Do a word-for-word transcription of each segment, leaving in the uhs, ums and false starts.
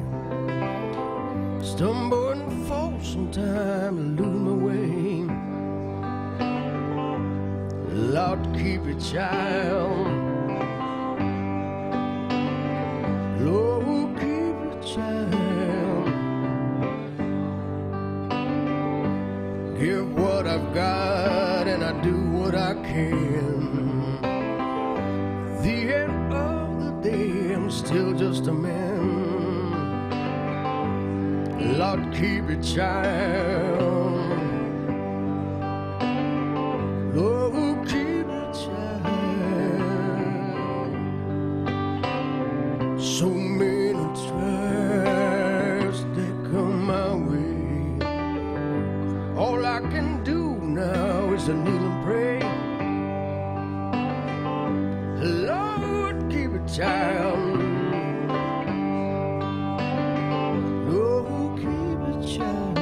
Stumble and fall sometime and lose my way. Lord, keep it, child. Lord, keep it, child. Give what I've got and I do what I can. The end of the day, I'm still just a man. Lord, keep it, child. Lord, keep it, child. So many trials that come my way. All I can do now is to kneel and pray. Lord, keep it, child. Lord, keep it, child.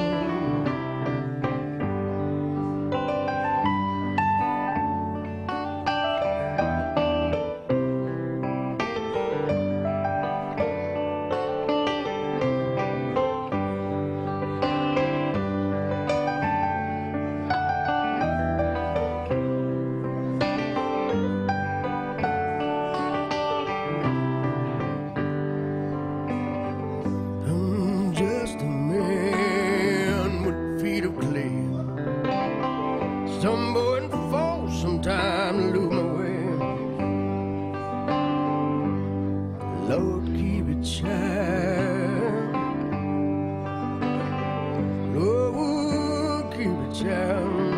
Stumble and fall sometime and lose my way. Lord, keep it, child. Lord, keep it, child.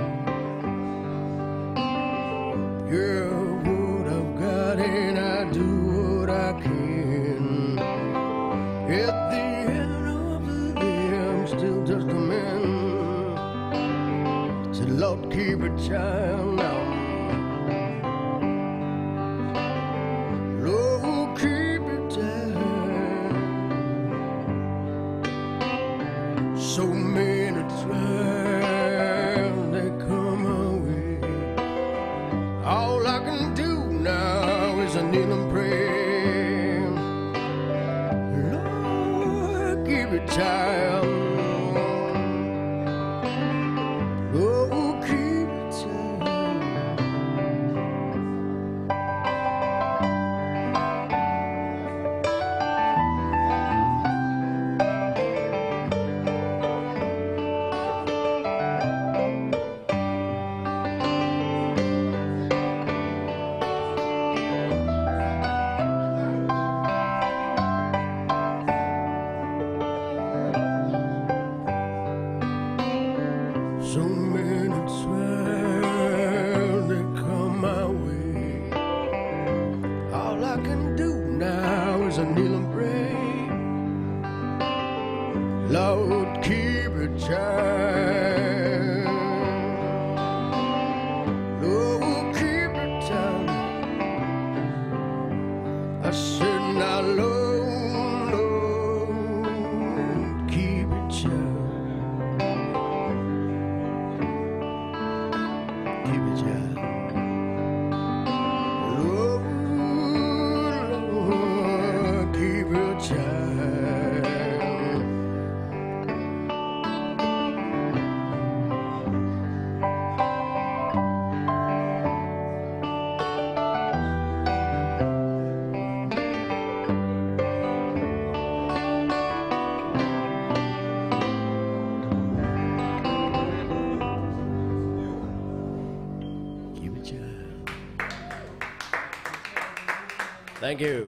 Yeah, what I've got and I do what I can. At the end of the day, I'm still just a man. Lord, keep it, child, now. Lord, keep it, child. So many trials that come my way. All I can do now is to kneel and pray. Lord, keep it, child. So many trials that come my way. All I can do now is to kneel and pray. Lord, keep it, child. Lord, keep it, child. I said, now, Lord, Lord, keep it, child. Keep it, child. Lord, Lord, keep it, child. Thank you.